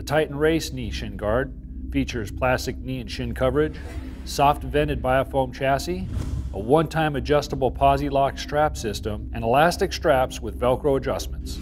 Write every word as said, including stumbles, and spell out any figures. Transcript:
The Titan Race Knee Shin Guard features plastic knee and shin coverage, soft vented biofoam chassis, a one-time adjustable posi-lock strap system, and elastic straps with Velcro adjustments.